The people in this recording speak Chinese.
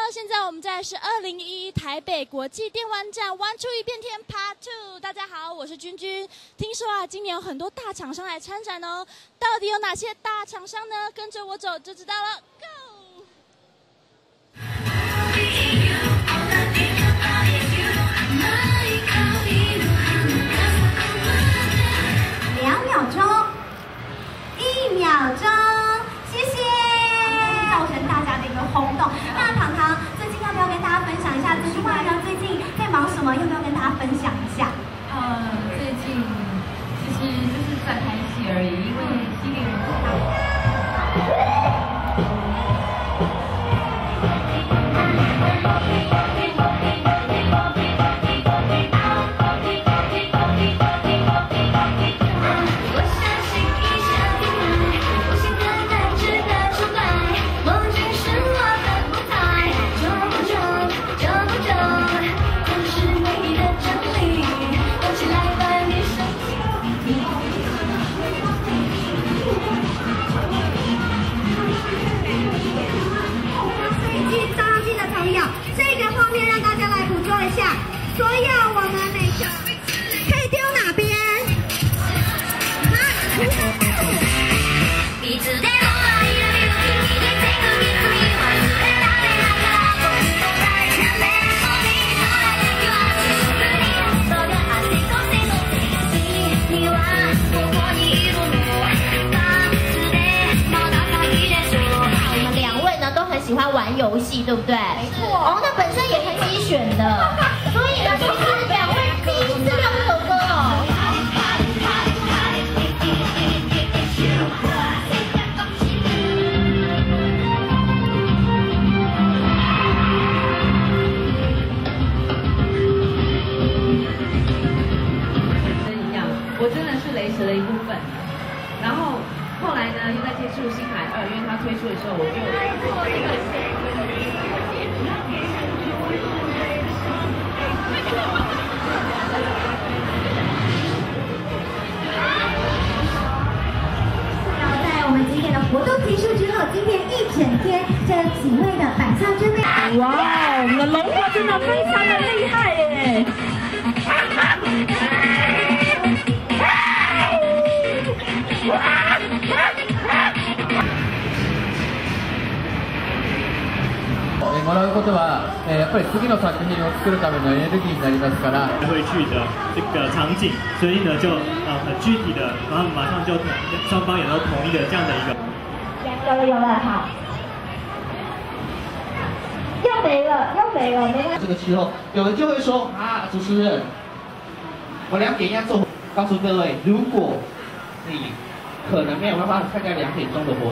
现在我们在是2011台北国际电玩展玩出一片天 Part 2。大家好，我是君君。听说啊，今年有很多大厂商来参展哦，到底有哪些大厂商呢？跟着我走就知道了。Go！ 2秒钟，1秒钟，谢谢，造成大家的一个轰动。那糖糖最近要不要跟大家分享一下这句话呢？最近在忙什么？要不要跟大家分享一下？ 最近其实就是在拍戏而已，因为西里人所以我们每个可以丢哪边？ 你们2位呢都很喜欢玩游戏，对不对？没错。哦，那本身也很机选的。所以呢，就是2位第一次跳这首歌哦。 一样，我真的是雷蛇的一部分。然后后来呢，又在接触星海2，因为它推出的时候，我就我们今天的活动结束之后，今天一整天这几位的百校之妹， 哇，我们的龙哥真的非常的厉害耶！ もらうことは、やっぱり次の作品を作るためのエネルギーになりますから。 会去的这个场景，所以呢就很具体的，然后马上就双方也都同意了这样的一个。 有了，好。又没了，没关系。 这个时候，有人就会说啊，主持人，我2点要做，告诉各位，如果你可能没有办法参加2点钟的活动。